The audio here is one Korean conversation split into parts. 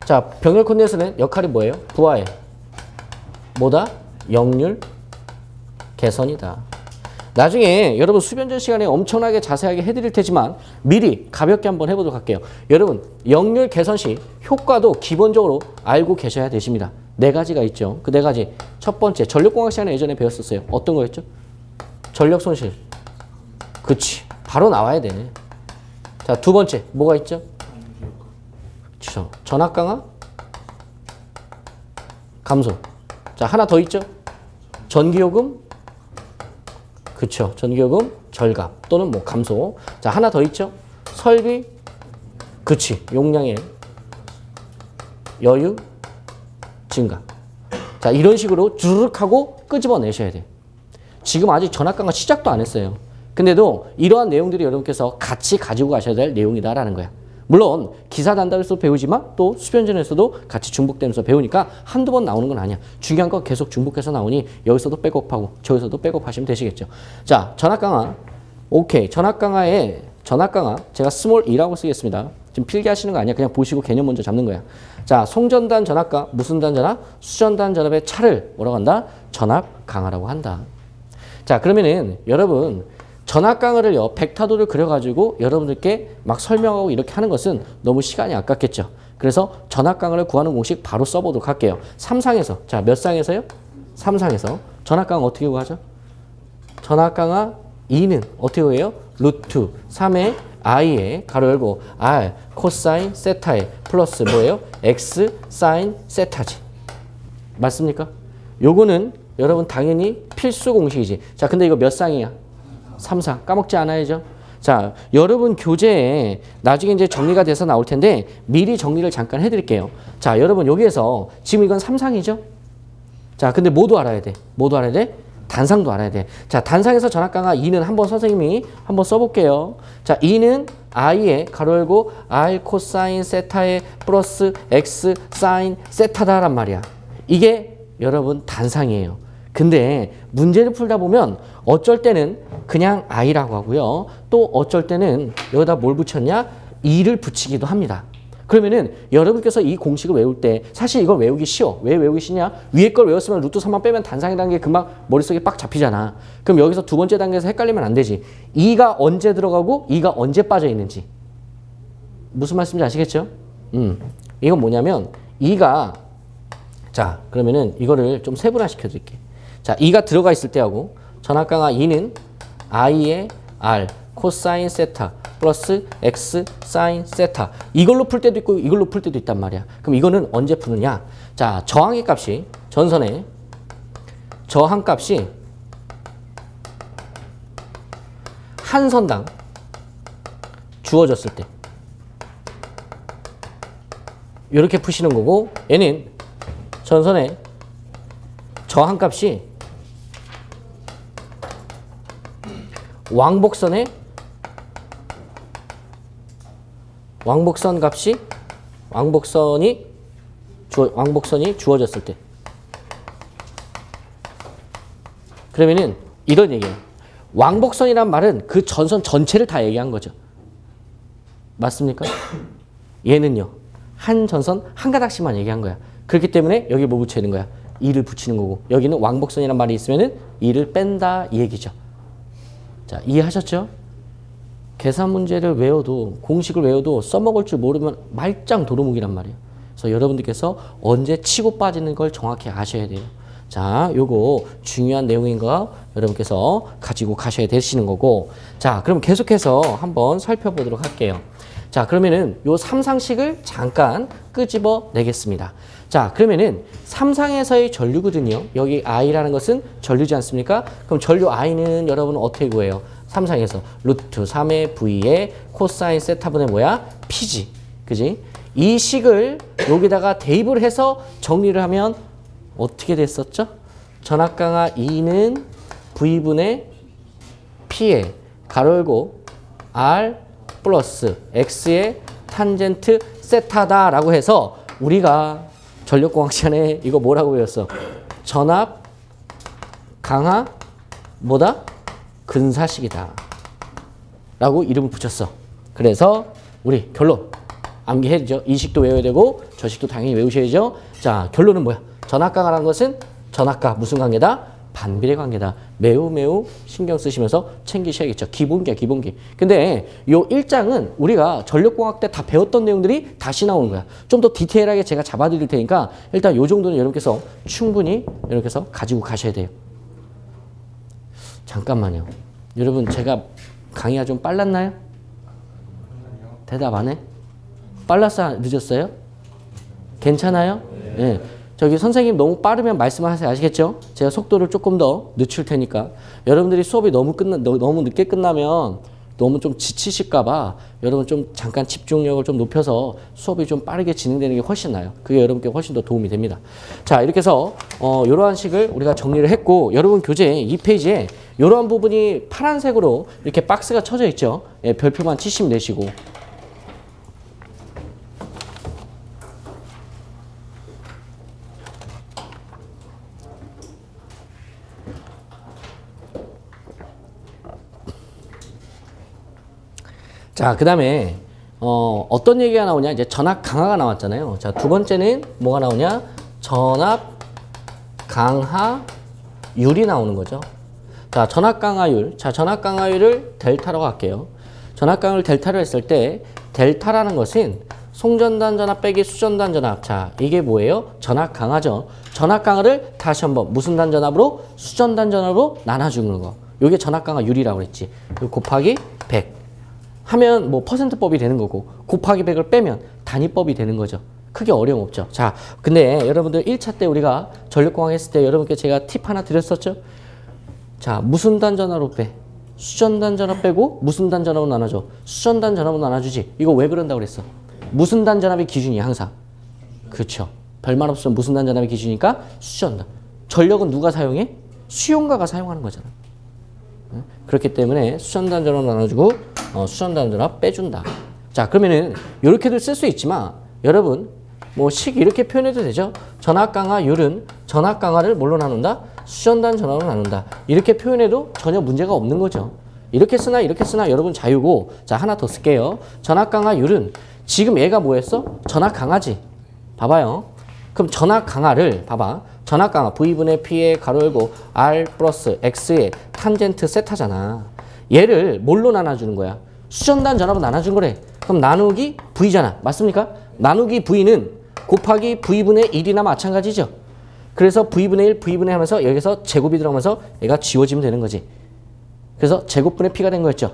자, 병렬 코디네이터는 역할이 뭐예요? 부하의 뭐다? 역률 개선이다. 나중에 여러분 수변전 시간에 엄청나게 자세하게 해드릴 테지만 미리 가볍게 한번 해보도록 할게요. 여러분 역률 개선 시 효과도 기본적으로 알고 계셔야 되십니다. 4가지가 있죠. 그 4가지. 첫 번째 전력공학 시간에 예전에 배웠었어요. 어떤 거였죠? 전력 손실. 그치. 바로 나와야 돼. 자, 두 번째 뭐가 있죠? 그렇죠. 전압 강화 감소. 자, 하나 더 있죠? 전기요금. 그쵸. 전기요금 절감 또는 뭐 감소. 자, 하나 더 있죠? 설비. 그치. 용량의 여유 증가. 자, 이런 식으로 주르륵 하고 끄집어내셔야 돼요. 지금 아직 전압 강화 시작도 안 했어요. 근데도 이러한 내용들이 여러분께서 같이 가지고 가셔야 될 내용이다라는 거야. 물론 기사 단답에서 배우지만 또 수변전에서도 같이 중복되면서 배우니까 한두 번 나오는 건 아니야. 중요한 거 계속 중복해서 나오니 여기서도 백업하고 저기서도 백업하시면 되시겠죠. 자, 전압 강화. 오케이. 전압 강화 제가 스몰 2라고 쓰겠습니다. 지금 필기하시는 거 아니야. 그냥 보시고 개념 먼저 잡는 거야. 자, 송전단 전압과 무슨 단 전압? 수전단 전압의 차를 뭐라고 한다? 전압 강화라고 한다. 자, 그러면은 여러분 전압 강화를요, 벡터도를 그려가지고 여러분들께 막 설명하고 이렇게 하는 것은 너무 시간이 아깝겠죠. 그래서 전압 강화를 구하는 공식 바로 써보도록 할게요. 3상에서, 자, 몇 상에서요? 3상에서. 전압 강화 어떻게 구하죠? 전압 강화 2는 어떻게 구해요? 루트 3의 i에 가로 열고 r 코사인 세타에 플러스 뭐예요? x 사인 세타지. 맞습니까? 요거는 여러분 당연히 필수 공식이지. 자, 근데 이거 몇 상이야? 3상. 까먹지 않아야죠. 자, 여러분 교재에 나중에 이제 정리가 돼서 나올 텐데 미리 정리를 잠깐 해드릴게요. 자, 여러분 여기에서 지금 이건 3상이죠? 자, 근데 뭐도 알아야 돼? 뭐도 알아야 돼? 단상도 알아야 돼. 자, 단상에서 전압 강화 2는 한번 선생님이 한번 써볼게요. 자, 2는 i에 가로 열고 r 코사인 세타에 플러스 x 사인 세타다란 말이야. 이게 여러분 단상이에요. 근데 문제를 풀다 보면 어쩔 때는 그냥 i라고 하고요. 또 어쩔 때는 여기다 뭘 붙였냐? 2를 붙이기도 합니다. 그러면은 여러분께서 이 공식을 외울 때 사실 이걸 외우기 쉬워. 왜 외우기 쉽냐? 위에 걸 외웠으면 루트 3만 빼면 단상이라는 게 금방 머릿속에 빡 잡히잖아. 그럼 여기서 두 번째 단계에서 헷갈리면 안 되지. 2가 언제 들어가고 2가 언제 빠져 있는지. 무슨 말씀인지 아시겠죠? 이건 뭐냐면 2가 자, 그러면은 이거를 좀 세분화 시켜드릴게. 자, 2가 들어가 있을 때하고 전압 강화 2는 i의 r 코사인 세타 플러스 x 사인 세타. 이걸로 풀 때도 있고 이걸로 풀 때도 있단 말이야. 그럼 이거는 언제 푸느냐? 자, 저항의 값이 전선의 저항 값이 한 선당 주어졌을 때 이렇게 푸시는 거고, 얘는 전선의 저항 값이 왕복선 값이 왕복선이 주어졌을 때. 그러면은 이런 얘기예요. 왕복선이란 말은 그 전선 전체를 다 얘기한 거죠. 맞습니까? 얘는요, 한 전선 한 가닥씩만 얘기한 거야. 그렇기 때문에 여기 뭐 붙여야 되는 거야? 2를 붙이는 거고, 여기는 왕복선이란 말이 있으면은 2를 뺀다 이 얘기죠. 자, 이해하셨죠? 계산 문제를 외워도, 공식을 외워도 써먹을 줄 모르면 말짱 도루묵이란 말이에요. 그래서 여러분들께서 언제 치고 빠지는 걸 정확히 아셔야 돼요. 자, 요거 중요한 내용인 거 여러분께서 가지고 가셔야 되시는 거고. 자, 그럼 계속해서 한번 살펴보도록 할게요. 자, 그러면은 요 3상식을 잠깐 끄집어 내겠습니다. 자, 그러면은 3상에서의 전류거든요. 여기 i라는 것은 전류지 않습니까? 그럼 전류 i는 여러분은 어떻게 구해요? 3상에서 루트 3의 v의 코사인 세타분의 뭐야? p지. 그지? 이 식을 여기다가 대입을 해서 정리를 하면 어떻게 됐었죠? 전압 강화 2는 v분의 p에 가로 열고 r 플러스 x의 탄젠트 세타다라고 해서 우리가 전력공학 시간에 이거 뭐라고 배웠어? 전압 강화 뭐다? 근사식이다 라고 이름을 붙였어. 그래서 우리 결론 암기해야죠. 이 식도 외워야 되고 저 식도 당연히 외우셔야죠. 자, 결론은 뭐야? 전압강화라는 것은 전압과 무슨 관계다? 반비례 관계다. 매우 신경 쓰시면서 챙기셔야겠죠. 기본기야, 기본기. 근데 요 1장은 우리가 전력공학 때 다 배웠던 내용들이 다시 나오는 거야. 좀 더 디테일하게 제가 잡아드릴 테니까 일단 요 정도는 여러분께서 충분히 여러분께서 가지고 가셔야 돼요. 잠깐만요. 여러분 제가 강의가 좀 빨랐나요? 대답 안 해? 빨랐어요? 늦었어요? 괜찮아요? 네. 저기 선생님 너무 빠르면 말씀하세요. 아시겠죠? 제가 속도를 조금 더 늦출 테니까. 여러분들이 수업이 너무 늦게 끝나면 너무 좀 지치실까 봐 여러분 좀 잠깐 집중력을 좀 높여서 수업이 좀 빠르게 진행되는 게 훨씬 나아요. 그게 여러분께 훨씬 더 도움이 됩니다. 자, 이렇게 해서 이러한 식을 우리가 정리를 했고 여러분 교재 2페이지에 이러한 부분이 파란색으로 이렇게 박스가 쳐져 있죠. 예, 별표만 치시면 되시고. 자, 그 다음에 어떤 얘기가 나오냐? 이제 전압 강하가 나왔잖아요. 자, 두 번째는 뭐가 나오냐? 전압 강하율이 나오는 거죠. 자, 전압 강하율. 자, 전압 강하율을 델타라고 할게요. 전압 강하율 델타를 했을 때 델타라는 것은 송전단 전압 빼기 수전단 전압. 자, 이게 뭐예요? 전압 강하죠. 전압 강하를 다시 한번 무슨 단 전압으로? 수전단 전압으로 나눠주는 거. 이게 전압 강하율이라고 그랬지. 곱하기 100. 하면 뭐 퍼센트법이 되는 거고 곱하기 100을 빼면 단위법이 되는 거죠. 크게 어려움 없죠. 자, 근데 여러분들 1차 때 우리가 전력공학 했을 때 여러분께 제가 팁 하나 드렸었죠. 자, 무슨 단 전압으로 빼? 수전단 전압 빼고 무슨 단 전압으로 나눠줘? 수전단 전압으로 나눠주지. 이거 왜 그런다고 그랬어? 무슨 단 전압이 기준이야 항상. 그렇죠. 별말 없으면 무슨 단 전압이 기준이니까 수전단. 전력은 누가 사용해? 수용가가 사용하는 거잖아. 그렇기 때문에 수전단 전압 나눠주고 수전단 전압 빼준다. 자, 그러면은 이렇게도 쓸 수 있지만 여러분 뭐 식 이렇게 표현해도 되죠. 전압 강하율은 전압 강하를 뭘로 나눈다? 수전단 전압으로 나눈다. 이렇게 표현해도 전혀 문제가 없는 거죠. 이렇게 쓰나 이렇게 쓰나 여러분 자유고. 자, 하나 더 쓸게요. 전압 강하율은 지금 얘가 뭐였어? 전압 강하지. 봐봐요. 그럼 전압 강하를 봐봐. 전압 강하 V분의 P의 가로 열고 R 플러스 X의 탄젠트 세타잖아. 얘를 뭘로 나눠주는 거야? 수전단 전압으로 나눠준 거래. 그럼 나누기 V잖아. 맞습니까? 나누기 V는 곱하기 V분의 1이나 마찬가지죠. 그래서 V분의 1, V분의 하면서 여기서 제곱이 들어가면서 얘가 지워지면 되는 거지. 그래서 제곱분의 P가 된 거였죠.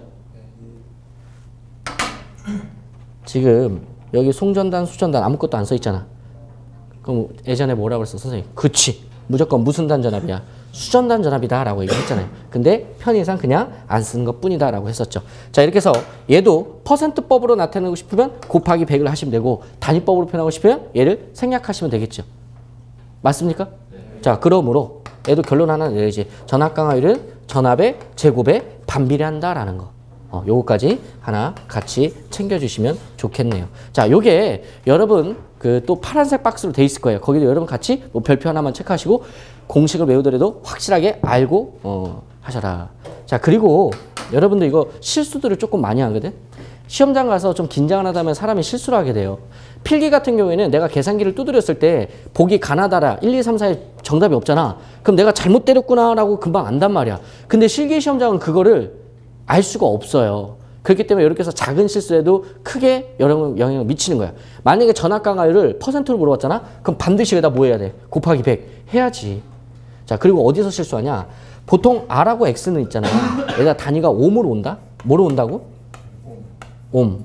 지금 여기 송전단, 수전단 아무것도 안 써 있잖아. 그럼 예전에 뭐라고 그랬어 선생님? 그치, 무조건 무슨 단 전압이야? 수전단 전압이다 라고 얘기했잖아요. 근데 편의상 그냥 안 쓰는 것 뿐이다 라고 했었죠. 자, 이렇게 해서 얘도 퍼센트법으로 나타내고 싶으면 곱하기 100을 하시면 되고 단위법으로 표현하고 싶으면 얘를 생략하시면 되겠죠. 맞습니까? 네. 자, 그러므로 얘도 결론 하나 내야지. 전압 강하율은 전압의 제곱에 반비례한다 라는 거. 요거까지 하나 같이 챙겨주시면 좋겠네요. 자, 요게 여러분 그 또 파란색 박스로 돼 있을 거예요. 거기도 여러분 같이 뭐 별표 하나만 체크하시고 공식을 외우더라도 확실하게 알고 하셔라. 자, 그리고 여러분들 이거 실수들을 조금 많이 하거든. 시험장 가서 좀 긴장을 하다 보면 사람이 실수를 하게 돼요. 필기 같은 경우에는 내가 계산기를 두드렸을 때 보기 가나다라 1, 2, 3, 4에 정답이 없잖아. 그럼 내가 잘못 때렸구나 라고 금방 안단 말이야. 근데 실기 시험장은 그거를 알 수가 없어요. 그렇기 때문에 이렇게 해서 작은 실수에도 크게 영향을 미치는 거야. 만약에 전압 강하율을 퍼센트로 물어봤잖아. 그럼 반드시 여기다 뭐 해야 돼? 곱하기 100 해야지. 자, 그리고 어디서 실수하냐? 보통 R하고 X는 있잖아. 여기다 단위가 옴으로 온다? 뭐로 온다고? 옴.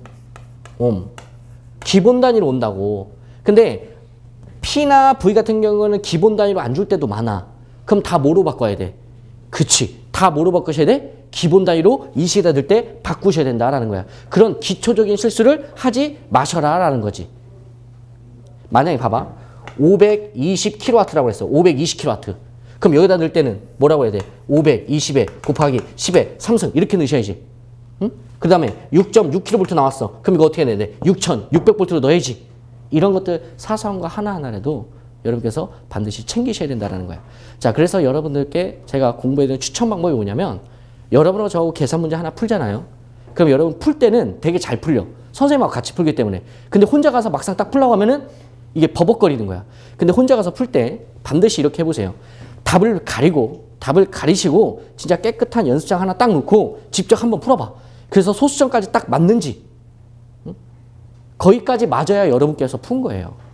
기본 단위로 온다고. 근데 P나 V 같은 경우는 기본 단위로 안 줄 때도 많아. 그럼 다 뭐로 바꿔야 돼? 그치. 다 뭐로 바꾸셔야 돼? 기본 단위로 이식에다 넣을 때 바꾸셔야 된다라는 거야. 그런 기초적인 실수를 하지 마셔라라는 거지. 만약에 봐봐. 520kW라고 했어. 520kW. 그럼 여기다 넣을 때는 뭐라고 해야 돼? 520에 곱하기 10에 3승 이렇게 넣으셔야지. 응? 그 다음에 6.6kV 나왔어. 그럼 이거 어떻게 해야 돼? 6600V로 넣어야지. 이런 것들 사소한 거 하나하나라도 여러분께서 반드시 챙기셔야 된다는 거야. 자, 그래서 여러분들께 제가 공부해 드리는 추천 방법이 뭐냐면 여러분하고 저하고 계산 문제 하나 풀잖아요. 그럼 여러분 풀 때는 되게 잘 풀려. 선생님하고 같이 풀기 때문에. 근데 혼자 가서 막상 딱 풀라고 하면은 이게 버벅거리는 거야. 근데 혼자 가서 풀 때 반드시 이렇게 해보세요. 답을 가리시고 진짜 깨끗한 연습장 하나 딱 놓고 직접 한번 풀어봐. 그래서 소수점까지 딱 맞는지 거기까지 맞아야 여러분께서 푼 거예요.